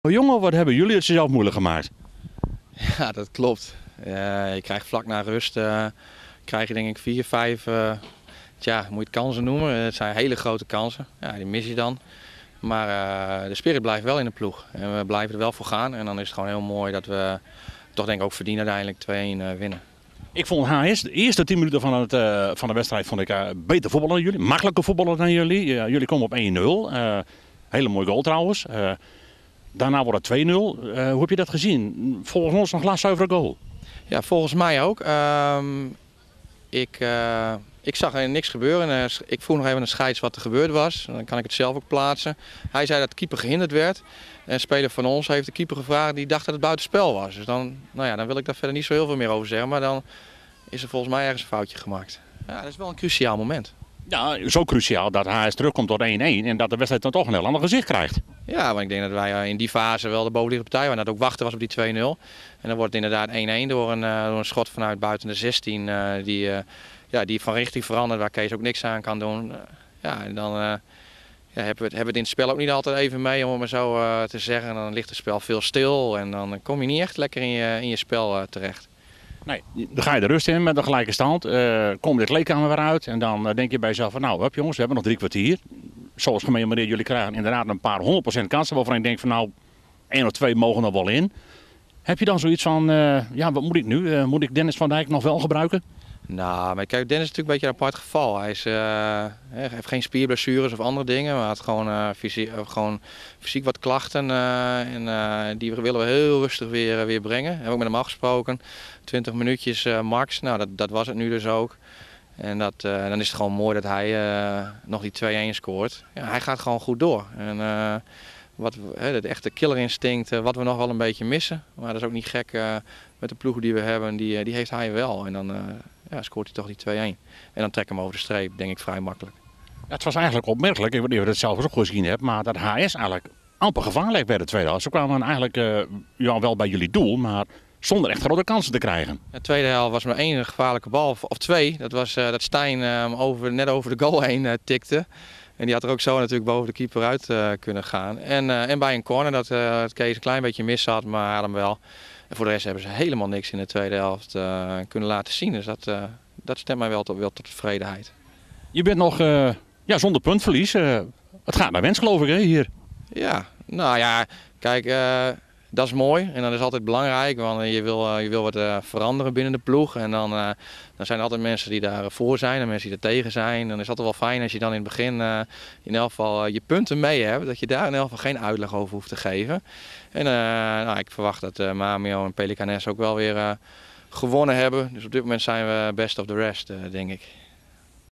Jongen, wat hebben jullie het zelf moeilijk gemaakt? Ja, dat klopt. Je krijgt vlak na rust krijg je denk ik 4, 5, moet je het kansen noemen. Het zijn hele grote kansen. Ja, die mis je dan. Maar de spirit blijft wel in de ploeg. En we blijven er wel voor gaan. En dan is het gewoon heel mooi dat we toch denk ik ook verdienen uiteindelijk 2-1 winnen. Ik vond HS de eerste 10 minuten van de wedstrijd vond ik, beter voetballen dan jullie. Makkelijker voetballen dan jullie. Jullie komen op 1-0. Hele mooie goal trouwens. Daarna wordt het 2-0. Hoe heb je dat gezien? Volgens ons een glaszuivere goal. Ja, volgens mij ook. Ik zag er niks gebeuren. Ik vroeg nog even een scheids wat er gebeurd was. Dan kan ik het zelf ook plaatsen. Hij zei dat de keeper gehinderd werd. En een speler van ons heeft de keeper gevraagd die dacht dat het buitenspel was. Dus dan wil ik daar verder niet zo heel veel meer over zeggen. Maar dan is er volgens mij ergens een foutje gemaakt. Ja, dat is wel een cruciaal moment. Ja, zo cruciaal dat HS terugkomt tot 1-1 en dat de wedstrijd dan toch een heel ander gezicht krijgt. Ja, want ik denk dat wij in die fase wel de bovenliggende partij waren. Dat ook wachten was op die 2-0. En dan wordt het inderdaad 1-1 door een schot vanuit buiten de 16 die van richting verandert, waar Kees ook niks aan kan doen. En dan hebben we het in het spel ook niet altijd even mee, om het maar zo te zeggen. Dan ligt het spel veel stil en dan kom je niet echt lekker in je spel terecht. Nee, dan ga je de rust in met een gelijke stand. Kom de kleedkamer weer uit en dan denk je bij jezelf van nou, jongens, we hebben nog 3 kwartier. Zoals gememoreerd, jullie krijgen inderdaad een paar 100% kansen waarvan ik denk van nou, 1 of 2 mogen er wel in. Heb je dan zoiets van, wat moet ik nu? Moet ik Dennis van Dijk nog wel gebruiken? Nou, maar kijk, Dennis is natuurlijk een beetje een apart geval. Hij heeft geen spierblessures of andere dingen, maar hij had gewoon fysiek wat klachten. Die willen we heel rustig weer brengen. We hebben ook met hem afgesproken. 20 minuutjes max, nou dat was het nu dus ook. En dan is het gewoon mooi dat hij nog die 2-1 scoort. Ja, hij gaat gewoon goed door. En het echte killerinstinct, wat we nog wel een beetje missen. Maar dat is ook niet gek met de ploegen die we hebben, die heeft hij wel. En dan scoort hij toch die 2-1. En dan trek hem over de streep, denk ik vrij makkelijk. Ja, het was eigenlijk opmerkelijk, ik weet niet of je het zelf ook gezien hebt, maar dat HS eigenlijk amper gevaarlijk bij de tweede helft. Ze kwamen eigenlijk wel bij jullie doel, maar zonder echt grote kansen te krijgen. De tweede helft was maar 1 gevaarlijke bal, of 2. Dat was dat Stijn net over de goal heen tikte. En die had er ook zo natuurlijk boven de keeper uit kunnen gaan. En bij een corner dat Kees een klein beetje mis had, maar had hem wel. En voor de rest hebben ze helemaal niks in de tweede helft kunnen laten zien. Dus dat stemt mij wel tot tevredenheid. Je bent nog zonder puntverlies. Het gaat naar wens geloof ik hè, hier. Ja, nou ja, kijk, dat is mooi en dat is altijd belangrijk. Want je wil wat veranderen binnen de ploeg. En dan zijn er altijd mensen die daarvoor zijn en mensen die er tegen zijn. Dan is het altijd wel fijn als je dan in het begin in elk geval je punten mee hebt. Dat je daar in elk geval geen uitleg over hoeft te geven. En ik verwacht dat Mamio en Pelicanes ook wel weer gewonnen hebben. Dus op dit moment zijn we best of the rest, denk ik.